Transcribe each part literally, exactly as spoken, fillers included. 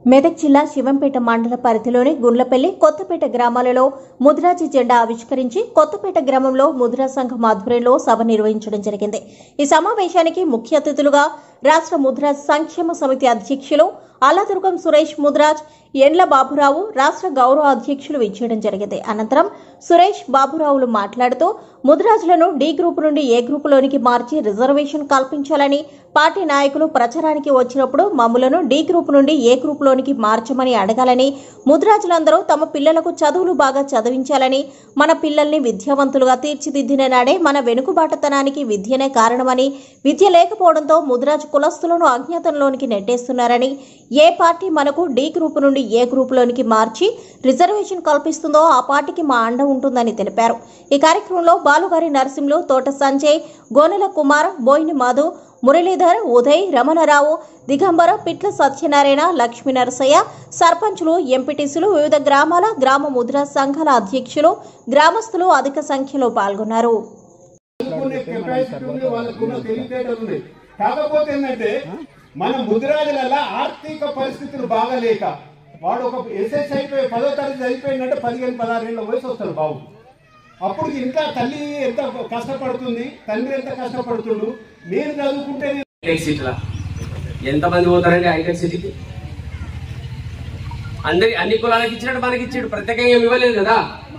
మెదక్ జిల్లా శివంపేట మండల పరిధిలోని గుండ్లపల్లి కొత్తపేట గ్రామాలలో ముదిరాజు జెండా ఆవిష్కరించి కొత్తపేట గ్రామంలో ముదిరా సంఘం ఆధ్వర్యంలో సభ నిర్వహించడం జరిగింది। ఈ సమావేశానికి ముఖ్య అతిథులుగా రాష్ట్ర ముదిరాజ్ సంక్షేమ సమితి అధ్యక్షులు అల్లదుర్గం సురేష్ ముదిరాజ్, ఎండ్ల బాబురావు రాష్ట్ర గౌరవ అధ్యక్షులు విచ్చేయడం జరిగింది। అనంతరం సురేష్ బాబురావులు మాట్లాడుతూ ముదిరాజులను డి గ్రూప్ నుండి ఏ గ్రూపులోనికి మార్చి రిజర్వేషన్ కల్పించాలని, పార్టీ నాయకులు ప్రచారానికి వచ్చినప్పుడు మమ్ములను డి గ్రూప్ నుండి ఏ గ్రూపులోనికి మార్చమని అడగాలని, ముదిరాజులందరూ తమ పిల్లలకు చదువులు బాగా చదివించాలని, మన పిల్లల్ని విద్యావంతులుగా తీర్చిదిద్దిన నాడే మన వెనుకబాటుతనానికి విద్యనే కారణమని, విద్య లేకపోవడంతో ముదిరాజు కులస్తులను అజ్ఞాతంలోనికి నెట్టేస్తున్నారని, ఏ పార్టీ మనకు డి గ్రూప్ నుండి ఏ గ్రూపులోనికి మార్చి రిజర్వేషన్ కల్పిస్తుందో ఆ పార్టీకి మా అండ ఉంటుందని తెలిపారు। ఈ కార్యక్రమంలో బాలుగారి నరసింహులు, తోట సంజయ్, గోనెల కుమార్, బోయిని మధు, మురళీధర్, ఉదయ్, రమణరావు, దిగంబర, పిట్ల సత్యనారాయణ, లక్ష్మీ నరసయ్య, సర్పంచులు, ఎంపీటీసీలు, వివిధ గ్రామాల గ్రామ ముద్రా సంఘాల అధ్యక్షులు, గ్రామస్తులు అధిక సంఖ్యలో పాల్గొన్నారు। మన ముదిరాజుల ఆర్థిక పరిస్థితులు బాగాలేక వాడు ఒక ఎస్ఎస్ అయిపోయి పదో తరగతి అయిపోయిందంటే పదిహేను పదహారు ఏళ్ళ వయసు వస్తారు బాబు। అప్పుడు ఇంకా తల్లి ఎంత కష్టపడుతుంది, తండ్రి ఎంత కష్టపడుతుండు। నేను చదువుకుంటే ఎంతమంది పోతారండి హైటెక్ సిటీకి? అందరి అన్ని కులాలకు ఇచ్చినట్టు మనకి ఇచ్చాడు, ప్రత్యేకంగా ఏమి ఇవ్వలేదు కదా।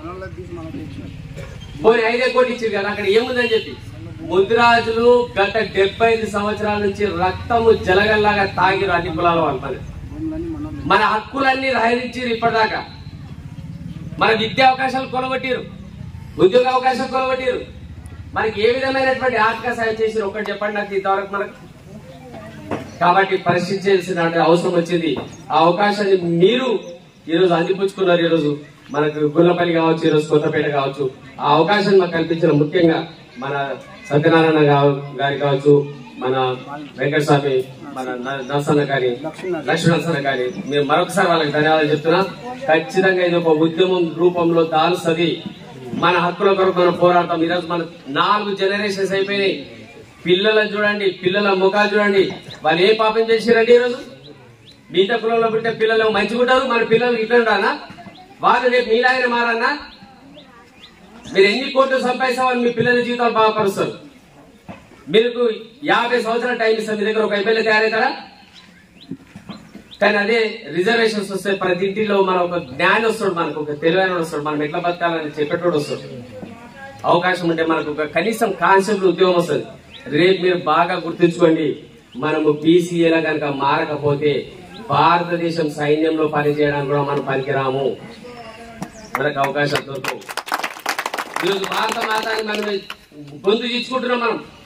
పోయి ఐదే కోట్లు ఇచ్చారు కదా, అక్కడ ఏముందని చెప్పి ముదిరాజులు గత డెబ్బై ఐదు సంవత్సరాల నుంచి రక్తము జలగల్లాగా తాగిరు అన్ని కులాల వాళ్ళు। మన మన హక్కులన్నీ రహరించారు ఇప్పటిదాకా, మన విద్యా అవకాశాలు కొలగొట్టారు, ఉద్యోగ అవకాశాలు కొలగొట్టారు, మనకి ఏ విధమైనటువంటి ఆర్థిక సాయం చేసారు ఒకటి చెప్పండి నాకు ఇంతవరకు మనకు। కాబట్టి పరిశీలించాల్సిన అవసరం వచ్చింది। ఆ అవకాశాన్ని మీరు ఈరోజు అందిపుచ్చుకున్నారు। ఈరోజు మనకు గుల్లపల్లి కావచ్చు, ఈరోజు కొత్తపేట కావచ్చు, ఆ అవకాశాన్ని మాకు కల్పించిన ముఖ్యంగా మన సత్యనారాయణ గారి కావచ్చు, మన వెంకటస్వామి, మన నరసన్న గారి, లక్ష్మీ నరసన్న గారి, మేము మరొకసారి వాళ్ళకి ధన్యవాదాలు చెప్తున్నా। ఖచ్చితంగా ఇది ఒక ఉద్యమం రూపంలో దాల్సది, మన హక్కుల కొరకు మనం పోరాడతాం। ఈరోజు మన నాలుగు జనరేషన్స్ అయిపోయినాయి, పిల్లలను చూడండి, పిల్లల ముఖాలు చూడండి, వాళ్ళు ఏ పాపం చేశారండి? ఈరోజు మిగతా కులంలో పుట్టే పిల్లలు మంచిగుంటారు, మన పిల్లలు ఇట్లా ఉంటారా? వాళ్ళు రేపు మీలాగనే మారన్నా? మీరు ఎన్ని కోట్లు సంపాదిస్తామని మీ పిల్లల జీవితాలు బాగుపరుస్తారు। మీకు యాభై సంవత్సరాల టైం ఇస్తాం, మీ దగ్గర ఒక ఎమ్మెల్యే తయారవుతారా? కానీ అదే రిజర్వేషన్స్ వస్తే ప్రతి ఇంటిలో మన ఒక జ్ఞానం వస్తాడు, మనకు ఒక తెలివైన వస్తాడు, మనం ఎట్లా బతకాలని చెప్పేటోడు వస్తాడు। అవకాశం ఉంటే మనకు ఒక కనీసం కాన్సెప్ట్ ఉద్యోగం వస్తుంది। రేపు మీరు బాగా గుర్తుంచుకోండి, మనము బీసీఏలా కనుక మారకపోతే భారతదేశం సైన్యంలో పనిచేయడానికి కూడా మనం పనికిరాము, మనకు అవకాశాలు దొరకవు। ఈరోజు భారత మాతాన్ని మనం గొంతు తీసుకుంటున్నాం మనం।